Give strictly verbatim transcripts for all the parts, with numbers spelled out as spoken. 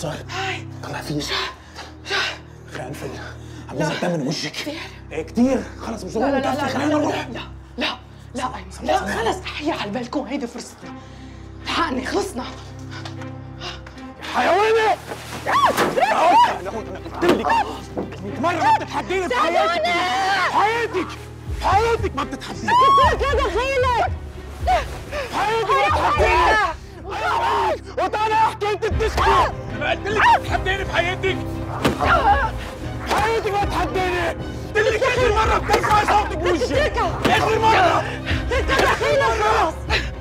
صار؟ هاي طلع فيي خلينا نفل عم نزل دم من وجهك كثير ايه كثير خلص مش لا لا لا خلينا نروح لا لا لا لا خلص احيا على البلكون هيدي فرصتنا الحقني خلصنا حيوانة انا قلت لك مية مرة ما بتتحديني بحياتك حياتك حياتك ما بتتحديني قلت لك يا دخيلك حياتك ما بتتحديني وأنا احكي انت بتسكت انا قلت لك بتتحديني بحياتك حياتك ما بتتحديني قلت لك اخر مرة بترفعي صوتك بوجهي اخر مرة انت دخيلك خلص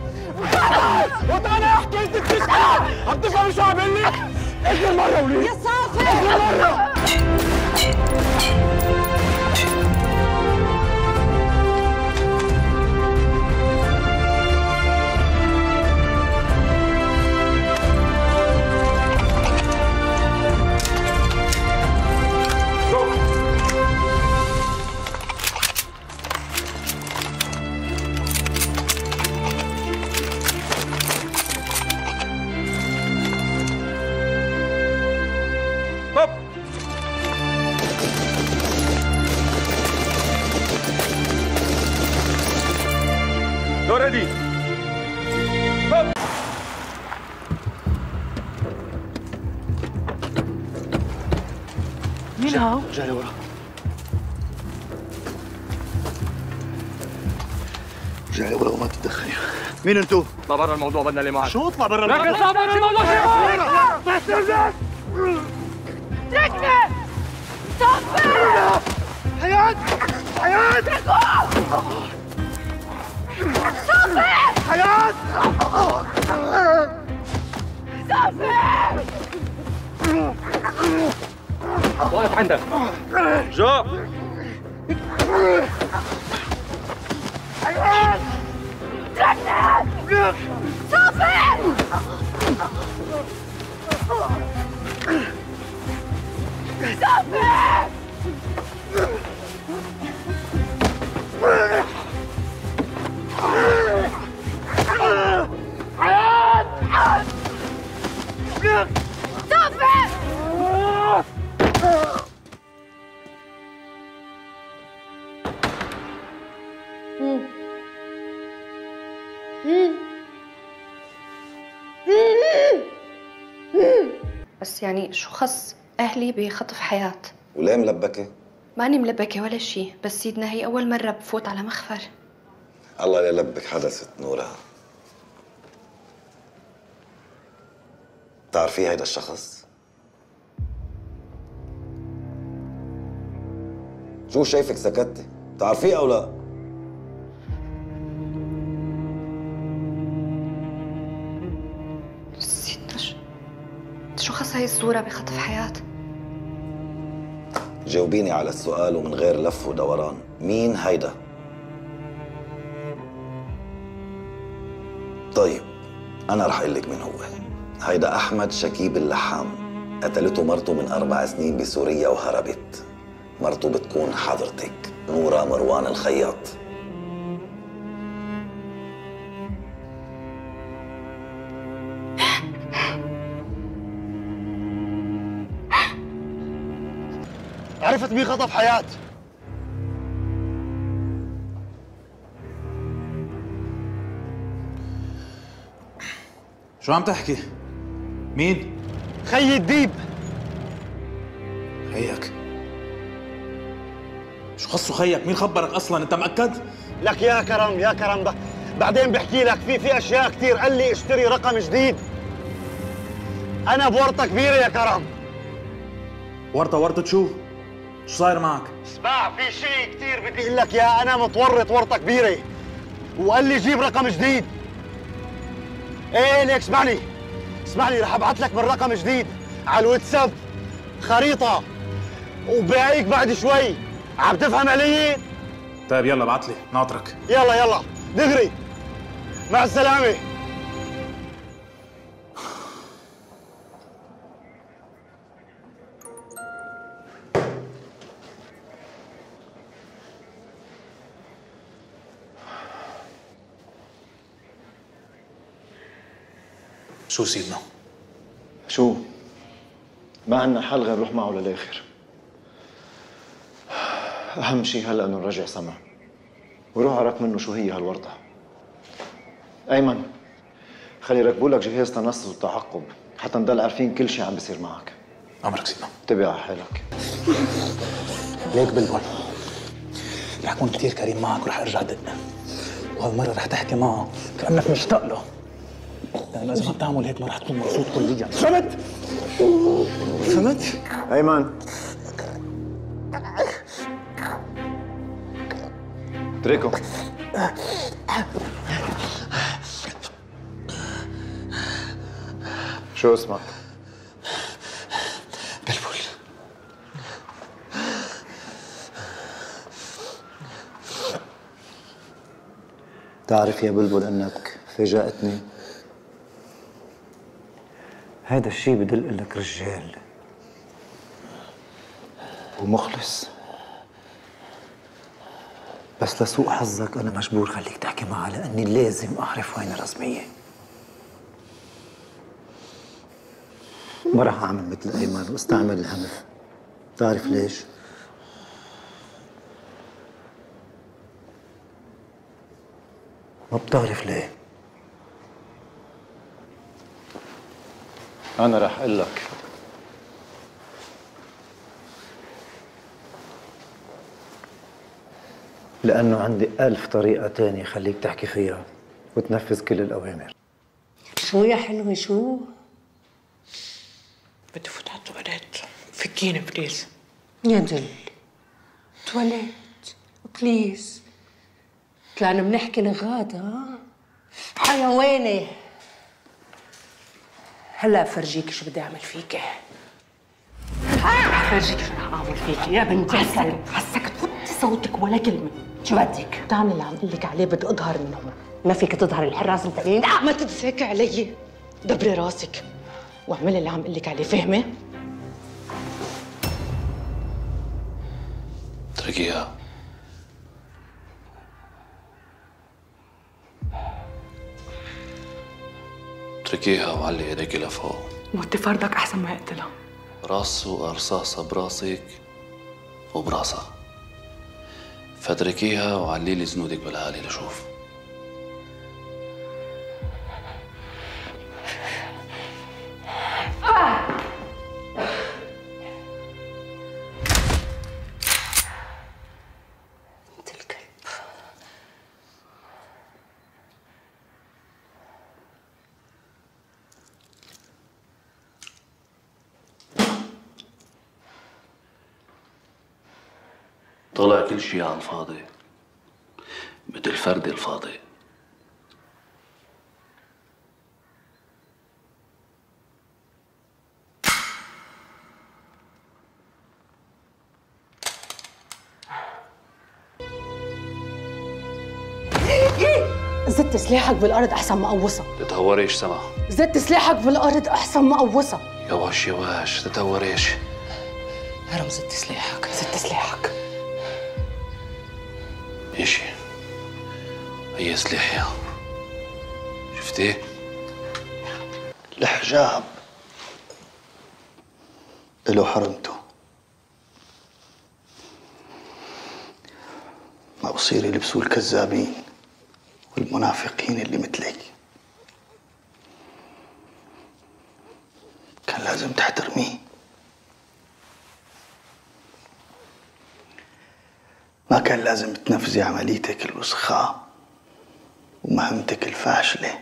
وأنا احكي انت بتسكت عم تفهمي شو عم بقول لك؟ اخر مرة وليد يا صافي اخر مرة ready. مين هو؟ رجع لورا رجع لورا وما تتدخلي مين انتو؟ اطلع برا الموضوع بدنا اللي معك شو اطلع برا الموضوع؟ لكن اطلع برا الموضوع اتركني! صفي! حياة حياة صفي! حياة صفي! واقف عندك جو حياة اتركني! صفي! صفي! بس يعني شو خص أهلي بخطف حياة؟ وليه ملبكة؟ ماني ملبكة ولا شيء، بس سيدنا هي أول مرة بفوت على مخفر. الله لا يلبك حدثت نورها. بتعرفي هيدا الشخص؟ شو شايفك سكتتي؟ بتعرفيه أو لا؟ سيدنا شو شو خص هي الصورة بخطف حياة؟ جاوبيني على السؤال ومن غير لف ودوران، مين هيدا؟ طيب أنا رح أقول لك مين هو. هيدا أحمد شكيب اللحام، قتلته مرته من أربع سنين بسوريا وهربت. مرته بتكون حضرتك نورة مروان الخياط. عرفت مين خطف حياة؟ شو عم تحكي؟ مين؟ خيي الديب. خيك؟ شو خصو خيك؟ مين خبرك اصلا؟ انت مأكد؟ لك يا كرم يا كرم ب... بعدين بحكي لك في في اشياء كثير. قال لي اشتري رقم جديد. انا بورطه كبيره يا كرم. ورطة ورطة شو؟ شو صاير معك؟ اسمع، في شيء كثير بدي اقول لك اياه. انا متورط ورطه كبيره وقال لي جيب رقم جديد. ايه ليك اسمعني اسمعني رح ابعث لك من رقم جديد على الواتساب خريطه وبعيك بعد شوي. عم تفهم علي؟ طيب يلا ابعت لي ناطرك. يلا يلا دغري. مع السلامه. شو سيدنا؟ شو؟ ما عنا حل غير نروح معه للآخر. أهم شيء هلأ إنه نرجع سمع وروح عرف منه شو هي هالورطة. أيمن، خلي يركبوا لك جهاز تنصت وتعقب حتى نضل عارفين كل شيء عم بيصير معك. أمرك سيدنا. انتبه على حالك. ليك بلبل، رح أكون كثير كريم معك ورح أرجع دق، وهالمرة رح تحكي معه كأنك مشتاق له، لأنه إذا ما بتعمل هيك ما رح تكون مبسوط كليا. فهمت؟ فهمت؟ أيمن، اتركه. شو اسمك؟ بلبل. تعرف يا بلبل انك فاجأتني؟ هذا الشيء بدل انك رجال ومخلص، بس لسوء حظك انا مجبور خليك تحكي معها لاني لازم اعرف وين الرسمية. ما راح اعمل مثل ايمن واستعمل الهمف. بتعرف ليش؟ ما بتعرف ليه؟ أنا رح أقول لك. لأنه عندي ألف طريقة تانية خليك تحكي فيها وتنفذ كل الأوامر. شو يا حلوة شو؟ بدي فوت على التواليت، فكيني بليز. يا دل تواليت بليز. طلعنا بنحكي لغاد. ها حيوانة. هلا فرجيك شو بدي اعمل فيكي. فرجيك شو رح اعمل فيكي يا بنتي. حسك حسك تفوتي صوتك ولا كلمة. شو بدك؟ بتعمل اللي عم قول لك عليه، بدي اظهر من هون. ما فيك تظهر الحراس انت ليه؟ لا ما تتساكي علي. دبري راسك واعملي اللي عم قول لك عليه، فاهمة؟ اتركيها. اتركيها وعلي ايديك لفوق. موتي فرضك احسن ما يقتلها. راسه رصاصة براسك وبراسها، فاتركيها وعلي لي زنودك بالعالي لشوف. انت الكلب. طلع كل شي على الفاضي مثل فردي الفاضي. زدت سلاحك بالارض احسن ما قوصها. تتهوريش سما. زدت سلاحك بالارض احسن ما قوصها. يواش يواش تتهوريش. هرم زدت سلاحك، زدت سلاحك. ماشي، هي سلاحي. شفتي؟ الحجاب له حرمته. ما بصير يلبسوا الكذابين والمنافقين اللي مثلك. كان لازم تحترميه. ما كان لازم تنفذي عمليتك الوسخاء ومهمتك الفاشلة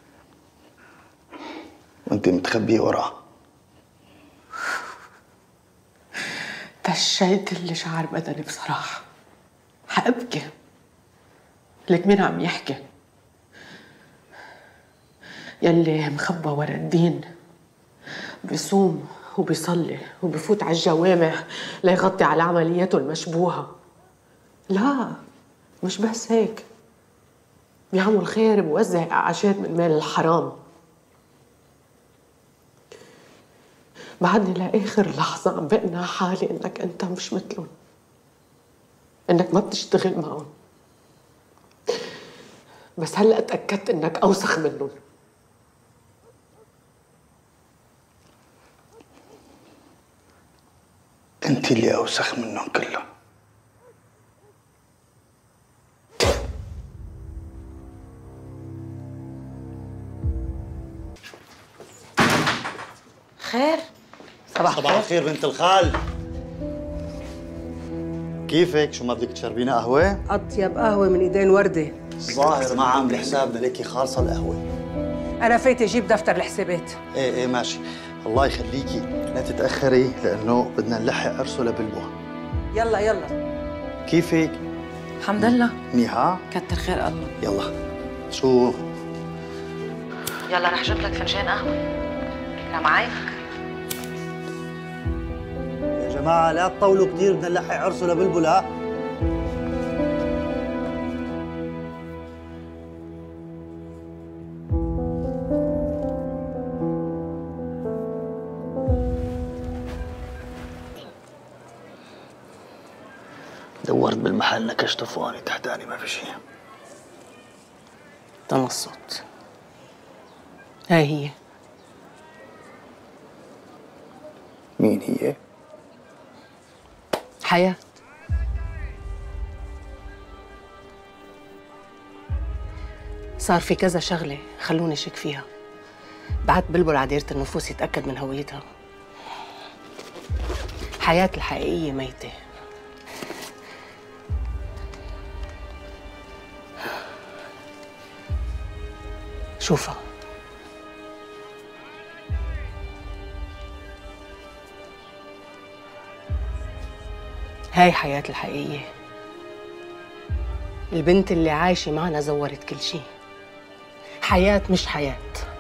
وانت متخبية وراه. دشيت اللي شعر بدني بصراحة. حأبكي لك مين عم يحكي؟ يلي مخبى ورا الدين بيصوم وبيصلي وبفوت على الجوامع ليغطي على عملياته المشبوهة. لا مش بس هيك، بيعمل خير بوزع أعاشات من مال الحرام. بعدني لآخر لحظة عم بقنع حالي إنك أنت مش مثلهم، إنك ما بتشتغل معهم، بس هلأ تأكدت إنك أوسخ منهم. انت اللي اوسخ منهم كلهم. خير؟ صباح صباح الخير بنت الخال. كيفك؟ شو ما بدك تشربينا قهوة؟ أطيب قهوة من إيدين وردة. ظاهر ما عامل حسابنا ليكي خالصة القهوة. أنا فايتة أجيب دفتر الحسابات. إيه إيه ماشي، الله يخليكي، لا تتأخري لأنه بدنا نلحق عرسه لبلبو. يلا يلا. كيفك؟ الحمد لله. منيحة؟ كتر خير الله. يلا شو؟ يلا رح جيب لك فنجان قهوة. أنا معك. يا جماعة لا تطولوا كثير، بدنا نلحق عرسه لبلبل. ها؟ دورت بالمحل نكشت فواني تحتاني ما في شيء. تنصت. هاي هي. مين هي؟ حياة. صار في كذا شغلة خلوني شك فيها. بعت بلبل على ديرة النفوس يتأكد من هويتها. حياة الحقيقية ميتة. شوفها. هاي حياة الحقيقية. البنت اللي عايشة معنا زورت كل شي. حياة مش حياة.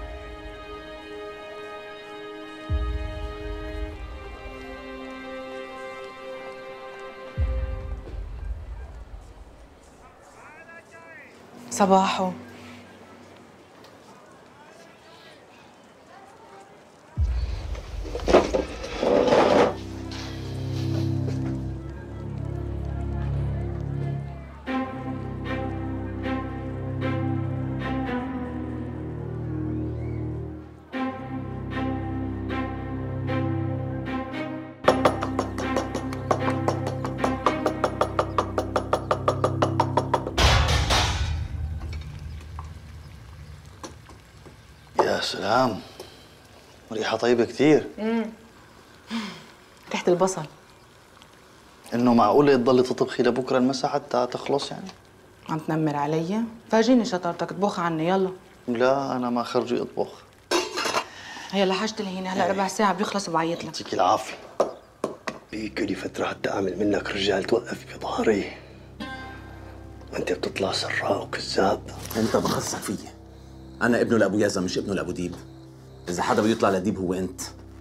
صباحو. يا سلام، ريحة طيبة كثير. امم ريحة البصل. إنه معقولة تضلي تطبخي لبكرة المساء حتى تخلص يعني؟ عم تنمر علي؟ فرجيني شطارتك، اطبخ عني يلا. لا أنا ما خرجي أطبخ. هي لحجت لي هنا هلا ربع ساعة بيخلص وبعيط لك. يعطيكي العافية. بيجي لي فترة حتى أعمل منك رجال توقف بظهري. وأنت بتطلع سراء وكذاب. انت بخصك فيي. انا ابنه لابو يزن مش ابنه لابو ديب. اذا حدا بده يطلع لديب هو انت.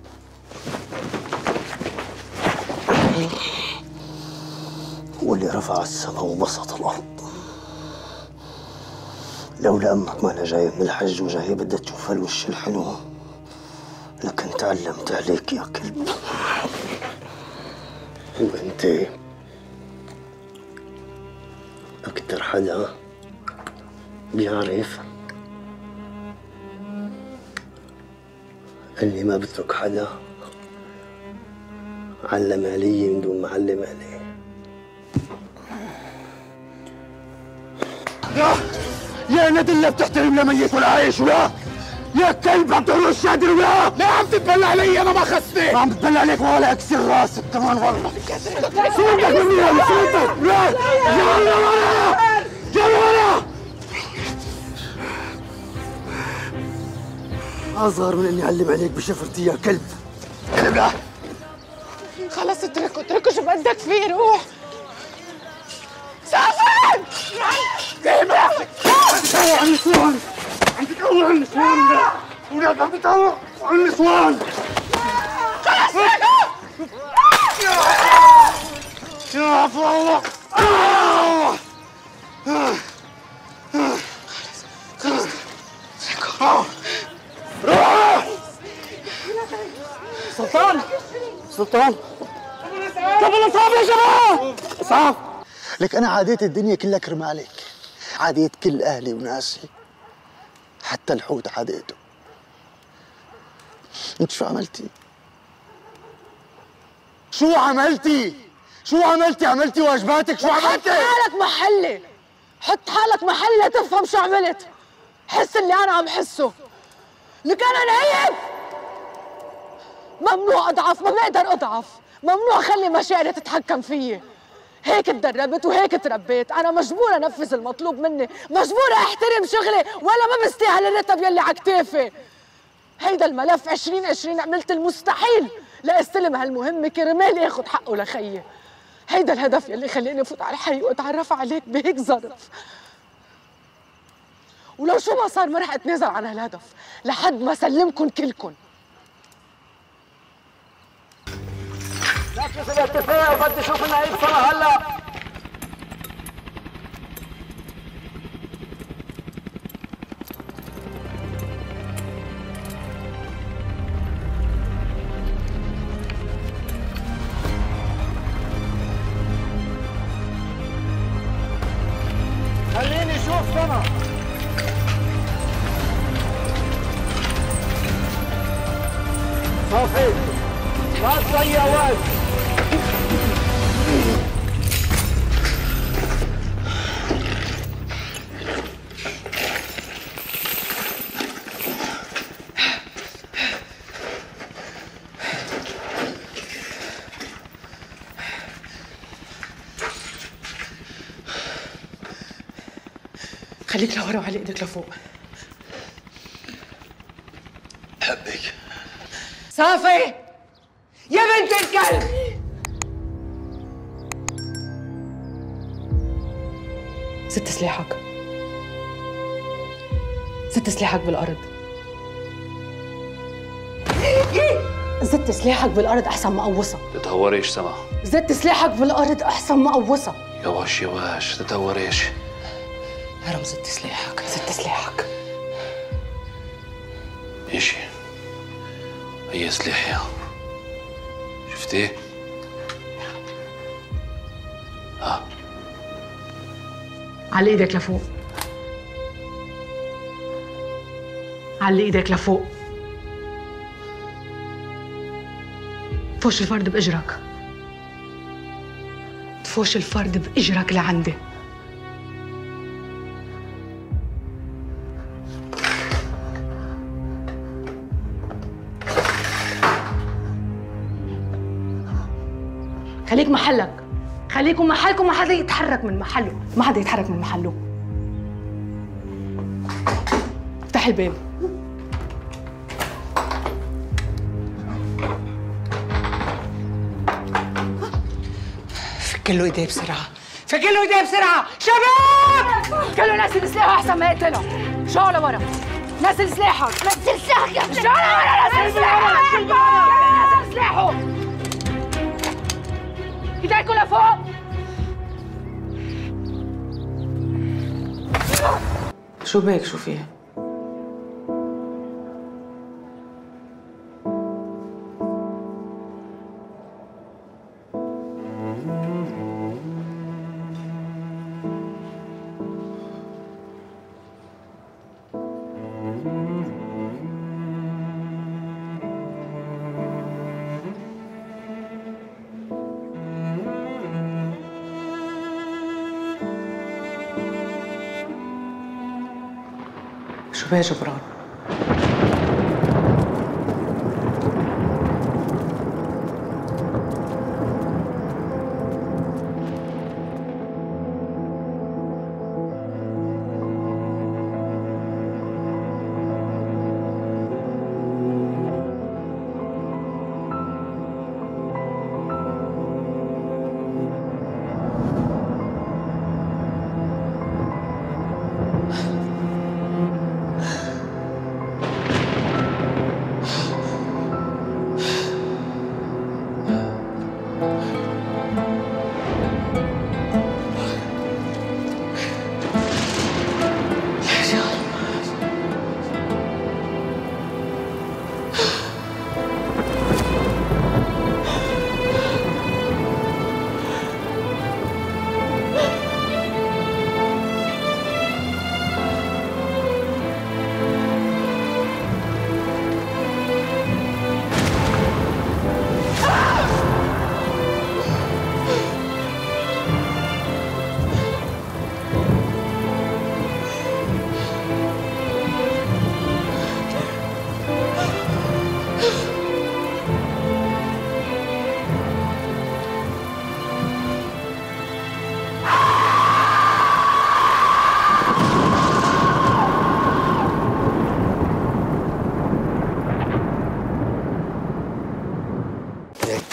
هو اللي رفع السماء وبسط الأرض. لولا أمك ما أنا جاي من الحج وجاي بدها تشوف هالوش الحلو لكن تعلمت عليك يا كلب. وأنت أكتر حدا بيعرف أني ما بترك حدا علم علي من دون ما علم عليه. يا يا ندل لا بتحترم لا ميت ولا عايش ولا يا كلب عم تهرش شادر ولا لا عم تتبلى علي. انا ما خصني. ما عم تتبلى عليك ولا اكسر راسك كمان والله. سيبك مني يا سيبك. لا يلا ورا يلا ورا. اصغر من اني اعلم عليك بشفرتي يا كلب. كلب لا. خلص اتركه اتركه شو بدك فيه روح. سافر. دايما بتطلع عن النسوان. عم بتطلع عن النسوان. ولاد عم بتطلع عن النسوان. خلص يا عفو الله. خلص خلص روح. سلطان سلطان قبل اصحاب يا جماعه. اسعاف. لك انا عاديت الدنيا كلها كرمالك. عاديت كل اهلي وناسي حتى الحوت عاديته. انت شو عملتي؟ شو عملتي؟ شو عملتي؟ عملتي واجباتك؟ شو عملتي؟ حط حالك محلي، حط حالك محلي تفهم شو عملت. حس اللي انا عم حسه. لك انا نايم. ممنوع اضعف، ما بقدر اضعف، ممنوع خلي مشاعري تتحكم فيي. هيك تدربت وهيك تربيت، انا مجبوره انفذ المطلوب مني، مجبوره احترم شغلي ولا ما بستاهل الرتب يلي على كتافي. هيدا الملف عشرين عشرين عملت المستحيل لاستلم هالمهمه كرمال اخذ حقه لخيي. هيدا الهدف يلي خليني افوت على الحي واتعرف عليك بهيك ظرف. ولو شو ما صار ما رح اتنازل عن هالهدف لحد ما سلمكن كلكن. نفذ الاتفاق وبدي اشوف لنا ايه صار هلا. خليني اشوف سما. صافي ما تضيع وقت. خليك لورا وعلي ايدك لفوق. بحبك. صافي يا بنت الكلب. ست سلاحك، ست سلاحك بالارض. زت سلاحك بالارض احسن ما قوصها. تتهوريش سما. زت سلاحك بالارض احسن ما قوصها. يواش يواش تتهوريش. هرم زت سلاحك، زت سلاحك. ماشي، هي سلاحي. شفتي؟ ها علي ايدك لفوق، علي ايدك لفوق. تفوش الفرد باجرك، تفوش الفرد باجرك لعندي. خليك محلك، خليكم محلكم، ما حدا يتحرك من محله، ما حدا يتحرك من محله. افتح الباب. فك له ايديه بسرعة، فك له ايديه بسرعة، شباب! كله نزل سلاحه أحسن ما يقتله. شو لورا، نزل سلاحك، نزل سلاحك يا ابني. شو لورا، نزل سلاحك، نزل سلاحه. ايديكوا لفوق. شو بك شو فيه؟ شو بيه جبران؟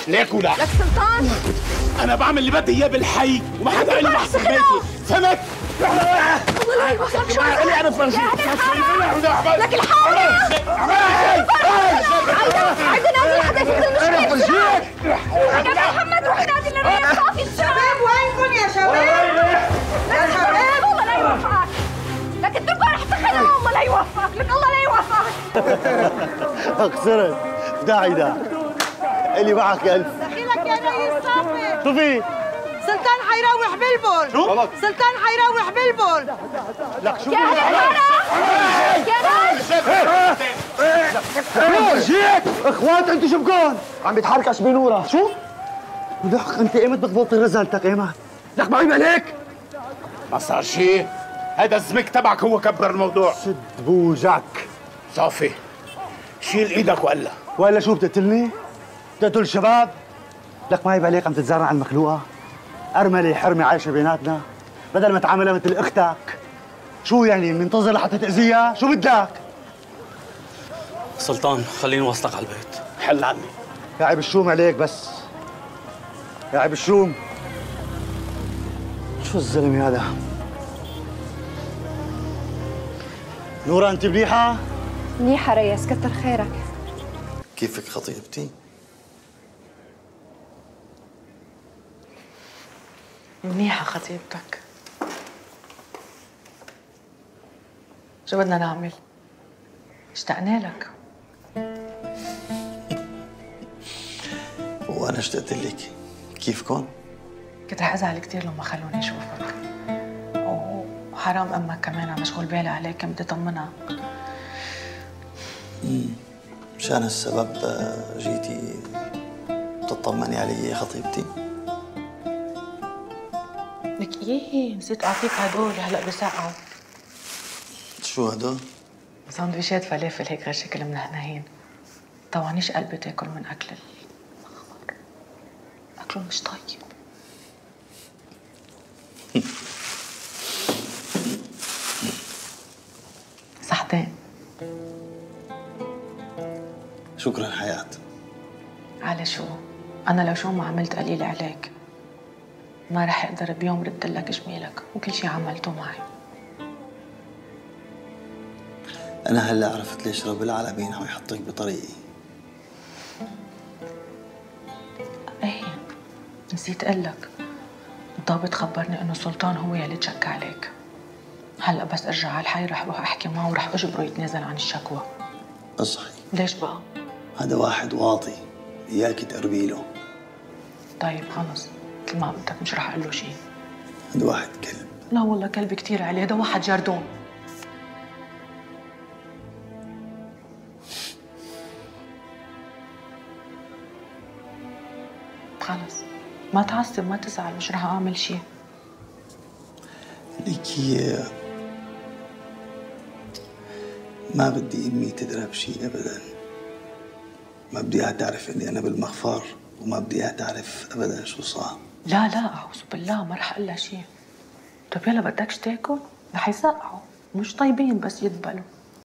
ليك ولا لك سلطان. انا بعمل اللي بدي اياه بالحي وما حدا قال لي بحسب بيتي، فهمت؟ والله لا يوفقك. شو خلي انا فرجيك لك الحارة. عيد نادي لحدا يفك المشكلة. انا فرجيك. يا محمد روح نادي للريس صافي. شباب وينكم يا شباب؟ يا شباب والله لا يوفقك. لك اتركوا رح تخلوا. الله لا يوفقك. لك الله لا يوفقك. خسرت داعي ده اللي معك ألف. دخيلك يا ريس صافي. شو في؟ سلطان حيروح بلبل. شو؟ سلطان حيروح بلبل. لك شو؟ يا يا فرجيك اخوات انتوا شو بكون؟ عم بيتحركش بنورة. شو؟ لك انت ايمت بتغلط رزالتك ايمت؟ لك ما عيب عليك؟ ما صار شيء، هذا الزمك تبعك هو كبر الموضوع. سد بوجعك. صافي شيل ايدك وقلا. ولا شو بتقتلني؟ بتقتل الشباب؟ لك ما عيب عليك عم تتزرع على المخلوقة؟ أرملة حرمة عايشة بيناتنا بدل ما تعاملها مثل أختك. شو يعني منتظر لحتى تأذيها؟ شو بدك؟ سلطان خليني وصلك على البيت. حل عني. يا عيب الشوم عليك بس. يا عيب الشوم. شو الزلمة هذا؟ نورا أنت منيحة؟ منيحة ريس، كتر خيرك. كيفك خطيبتي؟ منيحة خطيبتك. شو بدنا نعمل؟ اشتقنا لك. وأنا اشتقت لك. كيفكن؟ كنت رح ازعل كثير لما خلوني اشوفك. وحرام امك كمان مشغول بالي عليك، بدي اطمنها. امم مشان هالسبب جيتي تطمني علي يا خطيبتي؟ لك ايه نسيت اعطيك هدول هلا بسقعوا. شو هدول؟ سندويشات فلافل هيك غير شكل منهنهين. طوعنيش قلبي تاكل من اكل المخبر. اكله مش طيب. صحتين. شكرا حياة. على شو؟ أنا لو شو ما عملت قليل عليك ما رح أقدر بيوم رد لك جميلك وكل شي عملته معي. أنا هلا عرفت ليش رب العالمين عم يحطك بطريقي. إيه نسيت أقلك، الضابط خبرني إنه سلطان هو يلي تشك عليك. هلا بس أرجع على الحي رح أروح أحكي معه ورح أجبره يتنازل عن الشكوى. اصحي. ليش بقى؟ هذا واحد واطي، إياكي تقربي له. طيب خلص مثل ما بدك، مش رح أقول له شيء. هذا واحد كلب. لا والله كلب كتير عليه، هذا واحد جردون. خلص ما تعصب ما تزعل، مش رح أعمل شيء. ليكي ما بدي امي تدرى بشيء ابدا. ما بدي اياها تعرف اني انا بالمخفر، وما بدي اياها تعرف ابدا شو صار. لا لا اعوذ بالله، ما رح اقول لها شيء. طيب يلا بدكش تاكل؟ رح يسقعوا، مش طيبين بس يدبلوا.